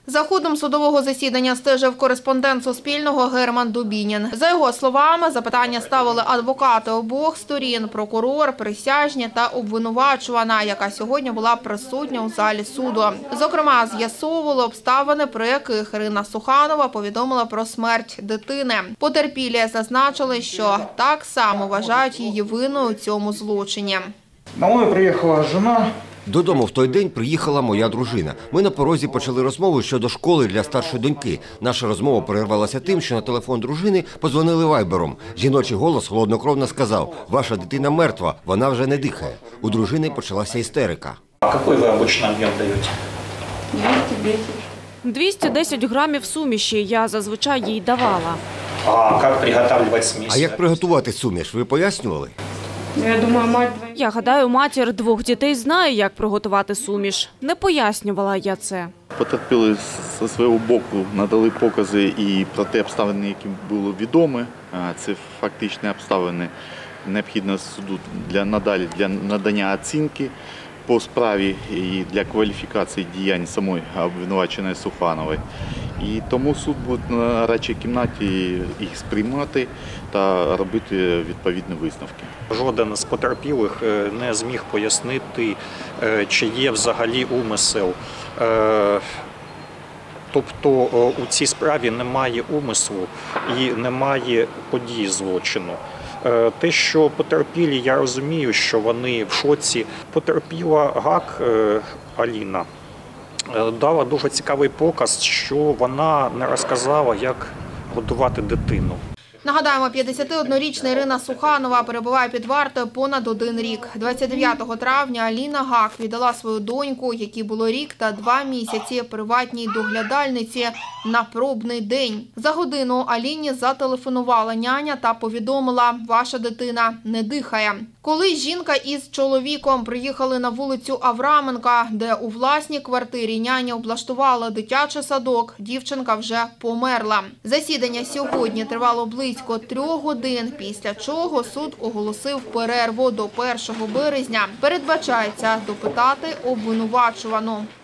За ходом судового засідання стежив кореспондент Суспільного Герман Дубінін. За його словами, запитання ставили адвокати обох сторін, прокурор, присяжні та обвинувачувана, яка сьогодні була присутня у залі суду. Зокрема, з'ясовували обставини, при яких Ірина Суханова повідомила про смерть дитини. Потерпілі зазначили, що так само вважають її винною у цьому злочині. Домой приїхала жена. Додому в той день приїхала моя дружина. Ми на порозі почали розмову щодо школи для старшої доньки. Наша розмова перервалася тим, що на телефон дружини подзвонили вайбером. Жіночий голос холоднокровно сказав: «Ваша дитина мертва, вона вже не дихає». У дружини почалася істерика. А який ви обычно об'єм даєте? 210 грамів суміші я зазвичай їй давала. А як приготовлювати смесь? А як приготувати суміш, ви пояснювали? Я гадаю, матір двох дітей знає, як приготувати суміш. Не пояснювала я це. Потерпіли зі свого боку, надали покази і про те обставини, які були відомі. Це фактичні обставини, необхідно суду для надання оцінки по справі і для кваліфікації діянь самої обвинуваченої Суханової. І тому суд буде на радчій кімнаті їх сприймати та робити відповідні висновки. Жоден з потерпілих не зміг пояснити, чи є взагалі умисел. Тобто у цій справі немає умислу і немає події злочину. Те, що потерпілі, я розумію, що вони в шоці. Потерпіла Гак Аліна дала дуже цікавий показ, що вона не розказала, як годувати дитину. Нагадаємо, 51-річна Ірина Суханова перебуває під вартою понад 1 рік. 29 травня Аліна Гак віддала свою доньку, якій було рік та 2 місяці, приватній доглядальниці на пробний день. За годину Аліні зателефонувала няня та повідомила: «Ваша дитина не дихає». Коли жінка із чоловіком приїхали на вулицю Авраменка, де у власній квартирі няня облаштувала дитячий садок, дівчинка вже померла. Засідання сьогодні тривало близько 3 годин, після чого суд оголосив перерву до 1 березня. Передбачається допитати обвинувачувану.